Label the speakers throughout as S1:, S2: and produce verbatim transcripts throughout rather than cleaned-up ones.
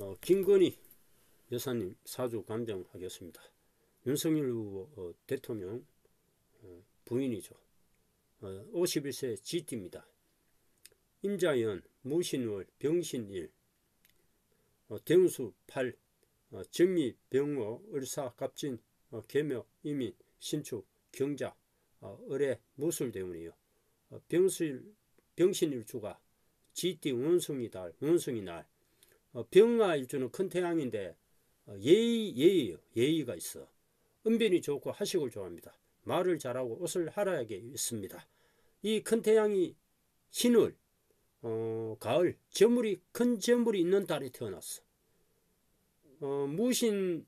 S1: 어, 김건희 여사님 사주 감정하겠습니다. 윤석열 후보 어, 대통령 어, 부인이죠. 어, 오십일 세 지띠입니다. 임자연, 무신월, 병신일, 어, 대운수 팔, 어, 정미, 병호, 을사, 갑진, 어, 계묘, 이민, 신축, 경자, 어, 을의 무술대운이요. 어, 병술, 병신일주가 지띠 원숭이달, 원숭이날. 어, 병화일주는 큰 태양인데 어, 예의, 예의요. 예의가 있어. 은변이 좋고 하식을 좋아합니다. 말을 잘하고 옷을 화려하게 입습니다. 이 큰 태양이 신월, 어, 가을, 저물이 큰 저물이 있는 달에 태어났어. 어, 무신월인데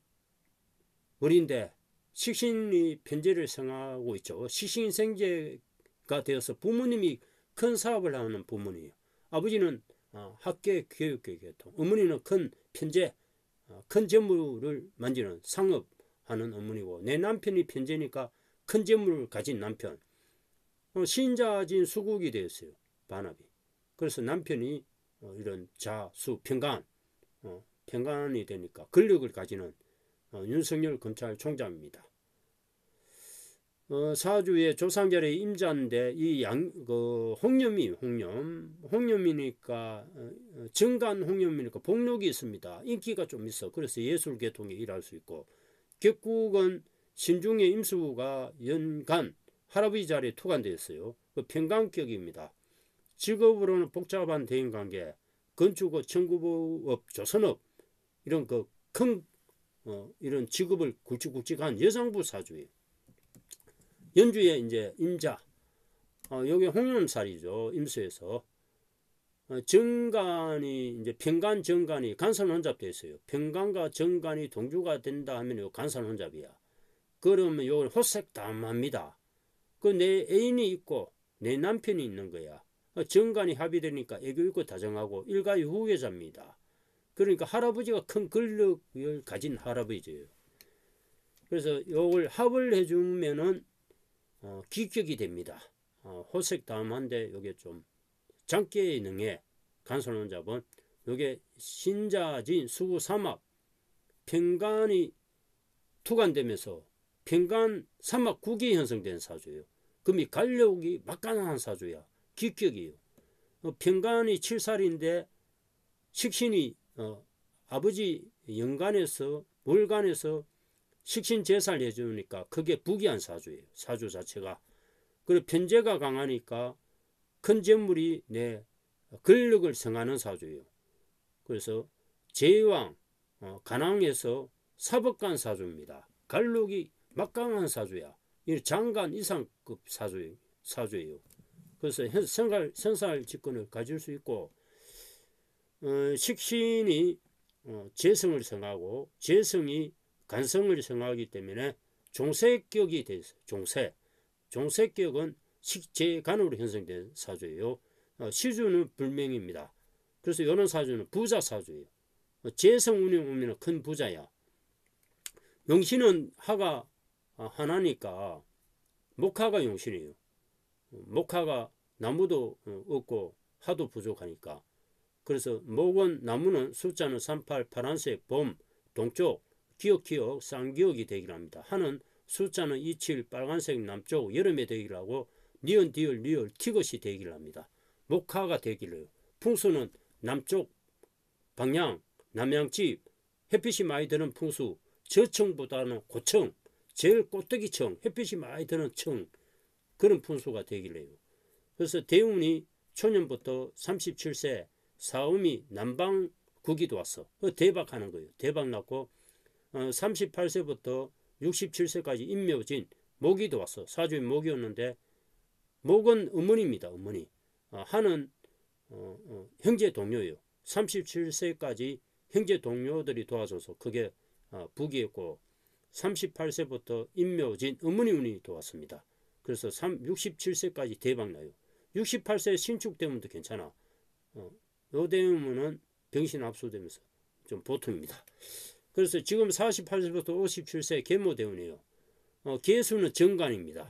S1: 식신이 편제를 성하고 있죠. 식신생제가 되어서 부모님이 큰 사업을 하는 부모님이에요. 아버지는 어, 학계 교육계 계통, 어머니는 큰 편제, 어, 큰 재물을 만지는 상업하는 어머니고, 내 남편이 편제니까 큰 재물을 가진 남편. 어, 신자진 수국이 되었어요. 반합이. 그래서 남편이 어, 이런 자수 평간, 어, 평간이 되니까 권력을 가지는 어, 윤석열 검찰총장입니다. 어, 사주의 조상절의 임자인데 이 양, 그 홍염이 홍염, 홍염이니까 어, 정간 홍염이니까 복록이 있습니다. 인기가 좀 있어. 그래서 예술 계통에 일할 수 있고, 격국은 신중의 임수가 연간 할아버지 자리에 투관되어 있어요. 그 평강격입니다. 직업으로는 복잡한 대인관계, 건축업, 청구업, 조선업 이런 그 큰 어, 이런 직업을 굵직굵직한 여성부 사주예요. 연주에 이제 임자, 어, 여기 홍염살이죠. 임수에서 어, 정간이 이제 평간 정간이 간선 혼잡되어 있어요. 평간과 정간이 동주가 된다 하면 요 간선 혼잡이야. 그러면 요걸 호색담합니다. 그 내 애인이 있고 내 남편이 있는 거야. 어, 정간이 합의되니까 애교 있고 다정하고 일가의 후계자입니다. 그러니까 할아버지가 큰 권력을 가진 할아버지예요. 그래서 요걸 합을 해주면은 어, 기격이 됩니다. 어, 호색담한데 요게 좀 장기에 능해 간선원 잡은 요게 신자진 수구 삼합 평간이 투간되면서 평간 삼합 국이 형성된 사주예요. 그럼 관력이 막강한 사주야. 기격이에요. 어, 평간이 칠살인데 식신이 어, 아버지 영간에서 월간에서 식신 제사를 해주니까 그게 부귀한 사주예요. 사주 자체가. 그리고 편제가 강하니까 큰 재물이 내 권력을 성하는 사주예요. 그래서 제왕, 어, 간왕에서 사법관 사주입니다. 관록이 막강한 사주야. 이 장관 이상급 사주예요. 사주예요. 그래서 생활, 생살 직권을 가질 수 있고, 어, 식신이 어, 재성을 성하고 재성이 간성을 성하기 때문에 종세격이 돼 있어요. 종세. 종세격은 식재간으로 형성된 사주예요. 어, 시주는 불명입니다. 그래서 이런 사주는 부자 사주예요. 어, 재성 운영 오면 큰 부자야. 용신은 하가 하나니까 목화가 용신이에요. 목화가 나무도 없고 하도 부족하니까. 그래서 목은 나무는 숫자는 삼십팔, 파란색, 봄, 동쪽, 기억기억, 쌍기억이 되기를 합니다. 하는 숫자는 이십칠, 빨간색, 남쪽, 여름에 되기를 하고 니은, 디을, 리을, 티것이 되기를 합니다. 목화가 되기를 해요. 풍수는 남쪽 방향, 남양집, 햇빛이 많이 드는 풍수, 저층보다는 고층, 제일 꼭대기층, 햇빛이 많이 드는 층, 그런 풍수가 되기를 해요. 그래서 대운이 초년부터 삼십칠 세 사음이 남방국이도 왔어. 대박하는 거예요. 대박 났고 어, 삼십팔 세부터 육십칠 세까지 임묘진 목이도 왔어. 사주에 목이었는데 목은 어머니입니다. 어머니. 어, 하는 어, 어, 형제 동료예요. 삼십칠 세까지 형제 동료들이 도와줘서 그게 어, 북이었고 삼십팔 세부터 임묘진 어머니 운이 도왔습니다. 그래서 육십칠 세까지 대박 나요. 육십팔 세 신축되면도 괜찮아. 어, 요 되면은 병신 압수되면서 좀 보통입니다. 그래서 지금 사십팔 세부터 오십칠 세 계모대운이에요. 어, 계수는 정간입니다.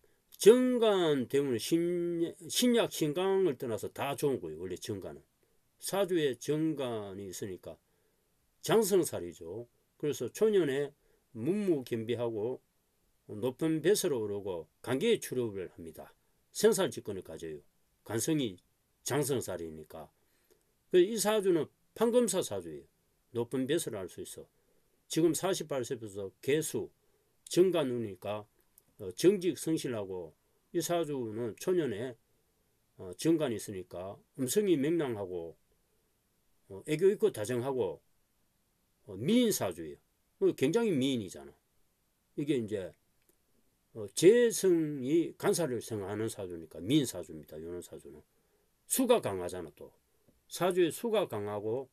S1: 정간 대운은 신, 신약 신강을 떠나서 다 좋은 거예요. 원래 정간은 사주에 정관이 있으니까 장성살이죠. 그래서 초년에 문무겸비하고 높은 뱃으로 오르고 관계의 출입을 합니다. 생살직권을 가져요. 관성이 장성살이니까. 이 사주는 판검사 사주예요. 높은 뱃을 알 수 있어. 지금 사십팔 세부터 개수 정관운이니까 정직 성실하고, 이 사주는 초년에 정관이 있으니까 음성이 명랑하고 애교 있고 다정하고 미인 사주예요. 굉장히 미인이잖아. 이게 이제 재성이 간사를 생하는 사주니까 미인 사주입니다. 이런 사주는 수가 강하잖아. 또 사주에 수가 강하고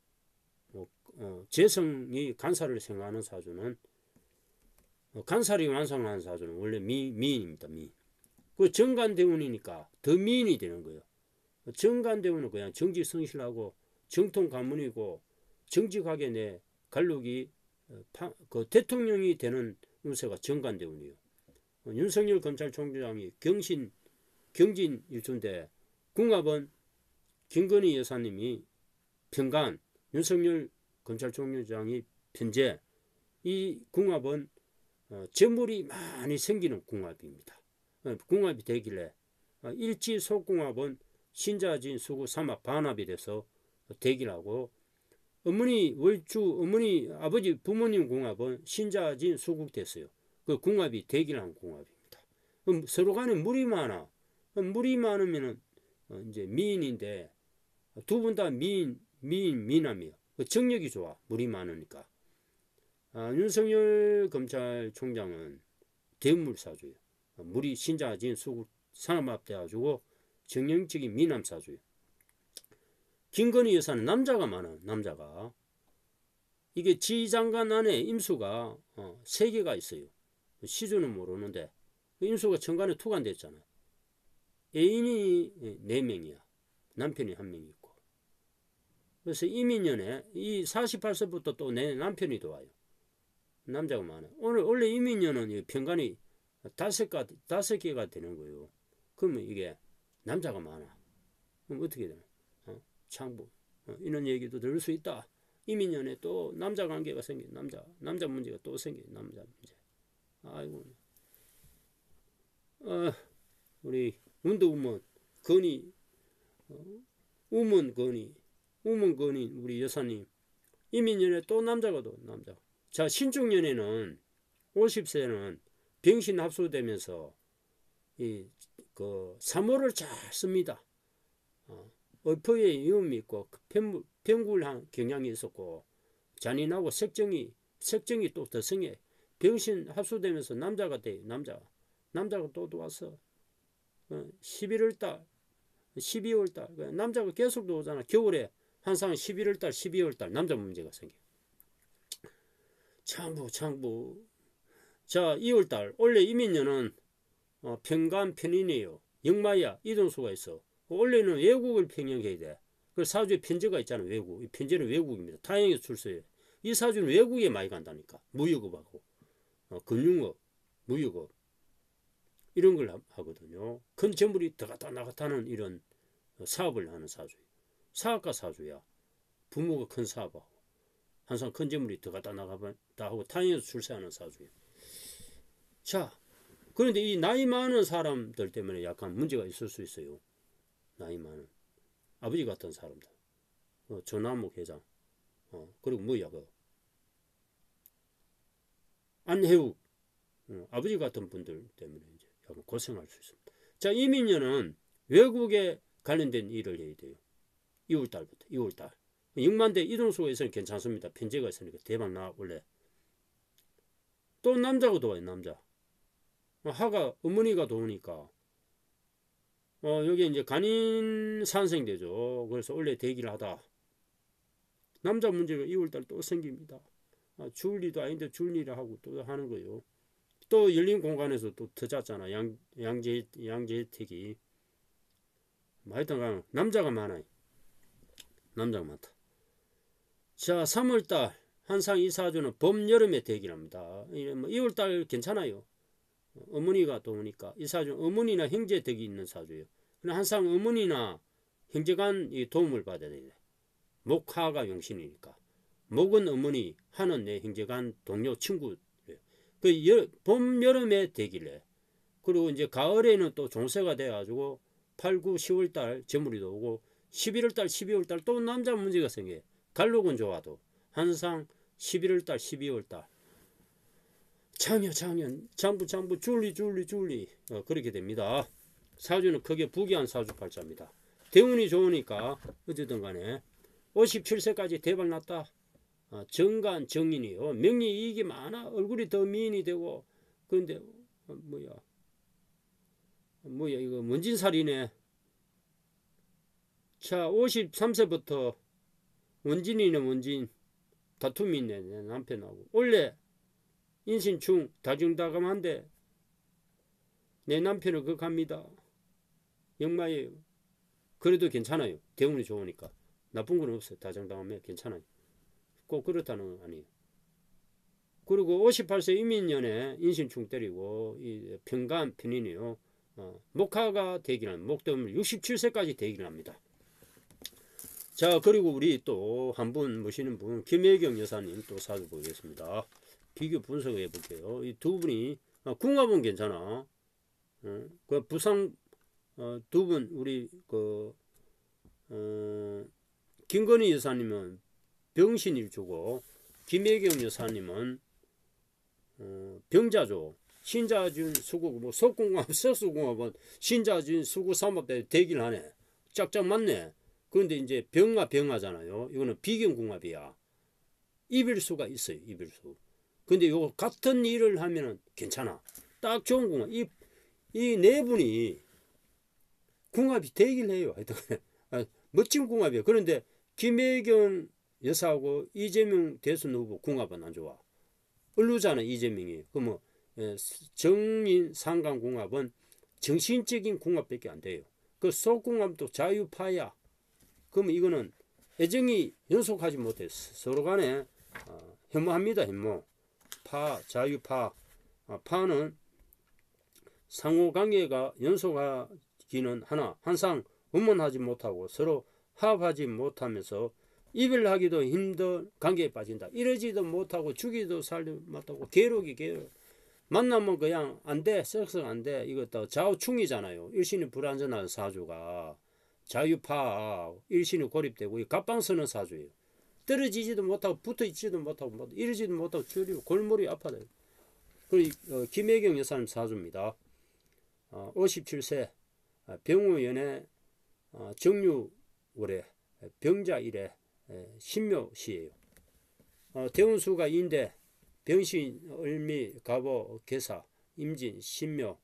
S1: 재성이 간사를 생하는 사주는, 간살이 완성하는 사주는 원래 미, 미인입니다. 미인. 그 정관대운이니까 더 미인이 되는 거예요. 정관대운은 그냥 정직 성실하고 정통 가문이고 정직하게 내 갈록이 그 대통령이 되는 운세가 정관대운이에요. 윤석열 검찰총장이 경신 경진 일주인데 궁합은 김건희 여사님이 편관, 윤석열 검찰총장이 편재. 이 궁합은 어, 재물이 많이 생기는 궁합입니다. 어, 궁합이 되길래 어, 일지 속궁합은 신자진 수구 삼합 반합이 돼서 되길하고, 어머니 월주 어머니 아버지 부모님 궁합은 신자진 수국 됐어요. 그 궁합이 되길한 궁합입니다. 그럼 서로 간에 물이 많아. 물이 많으면은 어, 이제 미인인데 두 분 다 미인 미인 미남이에요. 정력이 좋아. 물이 많으니까. 아, 윤석열 검찰총장은 대물사주예요. 물이 신자진 수국 산업합돼가지고 정형적인 미남사주예요. 김건희 여사는 남자가 많아요. 남자가. 이게 지장관 안에 임수가 어, 세 개가 있어요. 시주는 모르는데 임수가 천간에 투관됐잖아요. 애인이 네 명이야. 남편이 한 명 있고. 그래서 이민년에 이 사십팔 세부터 또 내 남편이 들어와요. 남자가 많아요. 오늘 원래 이민년은 편관이 다섯, 가, 다섯 개가 되는 거예요. 그러면 이게 남자가 많아. 그럼 어떻게 되나? 어? 창부. 어, 이런 얘기도 들을 수 있다. 이민년에 또 남자 관계가 생긴 남자, 남자 문제가 또 생긴 남자 문제. 아이고. 어, 우리 운도우먼 건이, 어, 우먼 건이, 우먼 건이 우리 여사님. 이민년에 또 남자가 또 남자. 자, 신축년에는 오십 세는 병신 합수되면서 이 그 삼호를 잘 씁니다. 어, 의포에 위험이 있고 병굴한 경향이 있었고 잔인하고 색정이 색정이 또 더 성해. 병신 합수되면서 남자가 돼. 남자 남자가 또 들어왔어. 어, 십일월달 십이월달 남자가 계속 들어오잖아. 겨울에 항상 십일월달 십이월달 남자 문제가 생겨. 창부 창부. 자, 이월달 원래 이민년은 어, 평간 편인이에요. 역마야 이동수가 있어. 원래는 외국을 평형해야 돼. 그 사주에 편제가 있잖아. 외국. 이 편제는 외국입니다. 타행에서 출세해. 이 사주는 외국에 많이 간다니까. 무역업하고 어, 금융업, 무역업 이런 걸 하거든요. 큰 재물이 들어갔다 나갔다는 이런 사업을 하는 사주예요. 사업가 사주야. 부모가 큰 사업하고 항상 큰 재물이 들어갔다 나갔다 하고 타행에서 출세하는 사주예요. 자, 그런데 이 나이 많은 사람들 때문에 약간 문제가 있을 수 있어요. 나이 많은 아버지 같은 사람들, 어, 조남욱 회장, 어, 그리고 뭐야 그 안혜욱, 어, 아버지 같은 분들 때문에 이제 약간 고생할 수 있습니다. 자, 이민년은 외국에 관련된 일을 해야 돼요. 이월달부터 이월달. 육만대 이동수가 있으면 괜찮습니다. 편제가 있으니까 대박 나. 원래 또 남자가 도와요. 남자. 하가 어머니가 도우니까 어, 여기 이제 간인 산생되죠. 그래서 원래 대기를 하다 남자 문제가 이월달 또 생깁니다. 아, 줄 일도 아닌데 줄 일을 하고 또 하는 거예요. 또 열린 공간에서 또 터졌잖아. 양, 양재, 양재택이. 하여튼 남자가 많아요. 남자가 많다. 자, 삼월달 항상 이 사주는 봄, 여름에 대기를 합니다. 이월달 괜찮아요. 어머니가 도우니까. 이 사주는 어머니나 형제 덕이 있는 사주예요. 항상 어머니나 형제간 이 도움을 받아야 돼. 목화가 용신이니까. 목은 어머니, 하는 내 형제간 동료 친구. 그 여, 봄, 여름에 되길래. 그리고 이제 가을에는 또 종세가 돼가지고 팔, 구, 시월 달 저물이도 오고 십일월 달, 십이월 달 또 남자 문제가 생겨. 갈록은 좋아도 항상 십일월 달, 십이월 달 장여, 장년, 장부, 장부, 줄리, 줄리, 줄리 어, 그렇게 됩니다. 사주는 크게 부귀한 사주팔자입니다. 대운이 좋으니까 어쨌든 간에 오십칠 세까지 대박 났다. 어, 정관, 정인이요. 명리 이익이 많아. 얼굴이 더 미인이 되고 그런데 어, 뭐야 뭐야 이거 문진살이네. 자, 오십삼 세부터 원진이네. 원진 다툼이 있네. 내 남편하고 원래 인신충 다정다감한데 내 남편은 극합니다. 역마예요. 그래도 괜찮아요. 대운이 좋으니까 나쁜 건 없어요. 다정다감해 괜찮아요. 꼭 그렇다는 건 아니에요. 그리고 오십팔 세 이민년에 인신충 때리고 이 평간 편인이요. 어, 목화가 대기는 목대운을 육십칠 세까지 대기를 합니다. 자, 그리고 우리 또 한 분 모시는 분 김혜경 여사님 또 사주 보겠습니다. 비교 분석해 볼게요. 이 두 분이 아, 궁합은 괜찮아. 어, 그 부상 어, 두 분 우리 그 어, 김건희 여사님은 병신일주고 김혜경 여사님은 어, 병자죠. 신자준 수구 뭐 석궁합 석수궁합은 신자준 수구 삼합대 대기를 하네. 짝짝 맞네. 그런데 이제 병화 병화잖아요. 이거는 비견궁합이야. 이별수가 있어요. 이별수. 근데 요거 같은 일을 하면은 괜찮아. 딱 좋은 궁합. 이, 이 네 분이 궁합이 되긴 해요. 아, 멋진 궁합이에요. 그런데 김혜경 여사하고 이재명 대선 후보 궁합은 안 좋아. 을루잖아 이재명이. 그러면 정인 상관 궁합은 정신적인 궁합밖에 안 돼요. 그 속궁합도 자유파야. 그러면 이거는 애정이 연속하지 못해. 서로 간에 어, 혐오합니다. 혐오. 파, 자유파. 아, 파는 상호관계가 연속하기는 하나 항상 원만하지 못하고 서로 합하지 못하면서 이별하기도 힘든 관계에 빠진다. 이러지도 못하고 죽이도 살도 못하고 괴로기 괴로. 만나면 그냥 안 돼. 썩썩 안 돼. 이것도 좌우충이잖아요. 일신이 불완전한 사주가. 자유파 일신이 고립되고 이 갑방 쓰는 사주예요. 떨어지지도 못하고 붙어있지도 못하고 이러지도 못하고 줄이고 골머리 아파요. 그리고 어, 김혜경 여사님 사주입니다. 어, 오십칠 세 병우연애 어, 정유월에 병자일에 신묘시예요. 어, 대운수가 인대 병신 을미 갑오 개사 임진 신묘